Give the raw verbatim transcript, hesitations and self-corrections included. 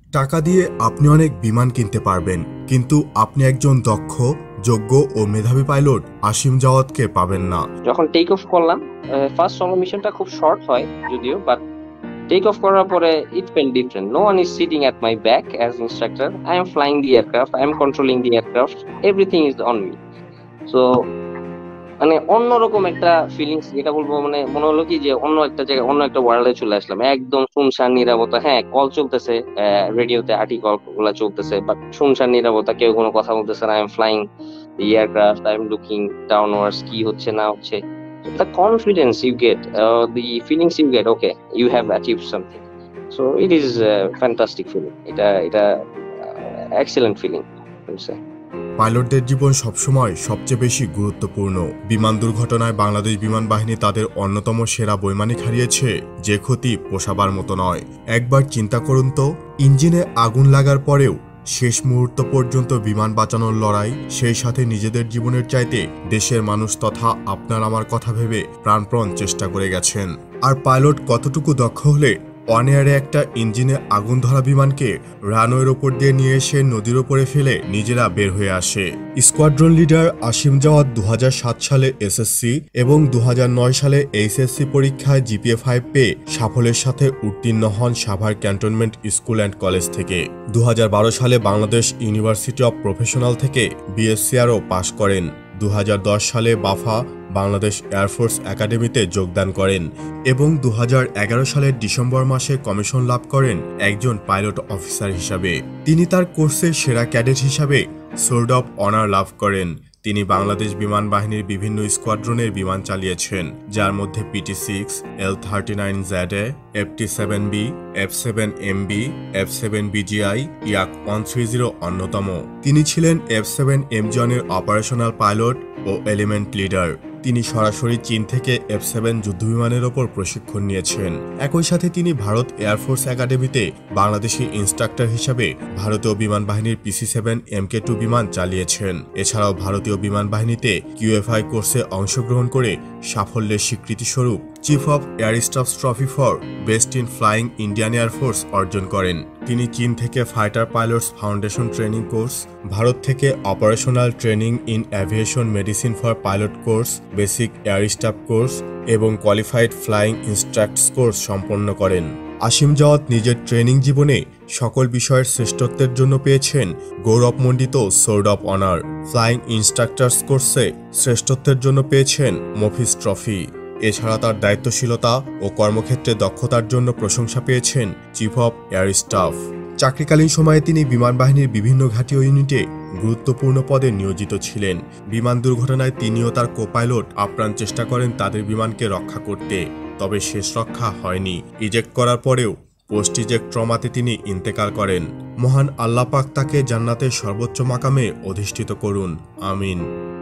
টাকা দিয়ে আপনি অনেক বিমান কিনতে পারবেন, কিন্তু আপনি একজন দক্ষ, যোগ্য ও মেধাবী পাইলট আসিম জাওয়াদকে পাবেন না। যখন টেক অফ করলাম, ফার্স্ট সোলো মিশনটা খুব শর্ট হয় যদিও, বাট টেক অফ করার পরে it felt different. No one is sitting at my back as instructor. I am flying the aircraft, I am controlling the aircraft, everything is on me. So মানে অন্যরকম একটা feelings, যেটা বলবো, মানে মনে হলো কি যে অন্য একটা জায়গায়, অন্য একটা ওয়ার্ল্ডে চলে আসলাম। একদম শুনশান নিরাপত্তা। হ্যাঁ, কল চলতেছে, রেডিওতে আর্টিকেল গুলা চলতেছে, বাট শুনশান নিরাপত্তা, কেউ কোনো কথা বলতেছে না। I am flying the aircraft, I am looking downwards, কি হচ্ছে না হচ্ছে। the confidence you get, uh, the feelings you get, okay, you have achieved something. So it is a fantastic feeling. It a it a uh, excellent feeling, I would say. পাইলটদের জীবন সবসময় সবচেয়ে বেশি গুরুত্বপূর্ণ। বিমান দুর্ঘটনায় বাংলাদেশ বিমান বাহিনী তাদের অন্যতম সেরা বৈমানিক হারিয়েছে, যে ক্ষতি পোষাবার মতো নয়। একবার চিন্তা করুন তো, ইঞ্জিনে আগুন লাগার পরেও শেষ মুহূর্ত পর্যন্ত বিমান বাঁচানোর লড়াই, সেই সাথে নিজেদের জীবনের চাইতে দেশের মানুষ তথা আপনার আমার কথা ভেবে প্রাণপণ চেষ্টা করে গেছেন। আর পাইলট কতটুকু দক্ষ হলে অন এয়ারে একটা ইঞ্জিনে আগুন ধরা বিমানকে রানওয়ের ওপর দিয়ে নিয়ে এসে নদীর ওপরে ফেলে নিজেরা বের হয়ে আসে। স্কোয়াড্রন লিডার আসিম জাওয়াদ দু হাজার সাত সালে এসএসসি এবং দু হাজার নয় সালে এইচএসসি পরীক্ষায় জিপিএ ফাইভ পেয়ে সাফল্যের সাথে উত্তীর্ণ হন Savar cantonment school and college থেকে। দু হাজার বারো সালে বাংলাদেশ ইউনিভার্সিটি অব প্রফেশনাল থেকে বিএসসিআরও পাশ করেন। দু হাজার দশ সালে বাফা বাংলাদেশ এয়ারফোর্স একাডেমিতে যোগদান করেন এবং দু হাজার এগারো সালের ডিসেম্বর মাসে কমিশন লাভ করেন একজন পাইলট অফিসার হিসাবে। তিনি তার কোর্সের সেরা ক্যাডেট হিসাবে সোর্ড অফ অনার লাভ করেন। তিনি বাংলাদেশ বিমান বাহিনীর বিভিন্ন স্কোয়াড্রনের বিমান চালিয়েছেন, যার মধ্যে PT six, L thirty nine Z A, F T seven B, F seven M B, F seven BGI, Yak one three zero অন্যতম। তিনি ছিলেন এফ সেভেন এমজনের অপারেশনাল পাইলট ও এলিমেন্ট লিডার। তিনি সরাসরি চীন থেকে এফ সেভেন যুদ্ধবিমানের ওপর প্রশিক্ষণ নিয়েছেন। একই সাথে তিনি ভারত এয়ারফোর্স একাডেমিতে বাংলাদেশি ইনস্ট্রাক্টর হিসাবে ভারতীয় বিমান বাহিনীর পিসি সেভেন এমকে টু বিমান চালিয়েছেন। এছাড়াও ভারতীয় বিমান বাহিনীতে কিউএফআই কোর্সে অংশগ্রহণ করে সাফল্যের স্বীকৃতিস্বরূপ Chief of Air Staffs trophy for best in flying Indian air force অর্জন করেন। তিনি চীন থেকে fighter pilots foundation training course, Bharat থেকে operational training in aviation medicine for pilot course, basic air staff course এবং কোয়ালিফাইড ফ্লাইং ইনস্ট্রাক্টরস কোর্স সম্পন্ন করেন। Asim Javad নিজের ট্রেনিং জীবনে সকল বিষয়ের শ্রেষ্ঠত্বের জন্য পেয়েছেন গৌরবমণ্ডিত sword of honour. Flying instructors কোর্সে শ্রেষ্ঠত্বের জন্য পেয়েছেন মফিজ ট্রফি। এছাড়া তার দায়িত্বশীলতা ও কর্মক্ষেত্রে দক্ষতার জন্য প্রশংসা পেয়েছেন চিফ অফ এয়ার স্টাফ। চাকরিকালীন সময়ে তিনি বিমান বাহিনীর বিভিন্ন ঘাঁটি ও ইউনিটে গুরুত্বপূর্ণ পদে নিয়োজিত ছিলেন। বিমান দুর্ঘটনায় তিনি ও তার কোপাইলট আপ্রাণ চেষ্টা করেন তাদের বিমানকে রক্ষা করতে, তবে শেষ রক্ষা হয়নি। ইজেক্ট করার পরেও পোস্ট ইজেক্ট ট্রমাতে তিনি ইন্তেকাল করেন। মহান আল্লাহ পাক তাকে জান্নাতের সর্বোচ্চ মাকামে অধিষ্ঠিত করুন, আমিন।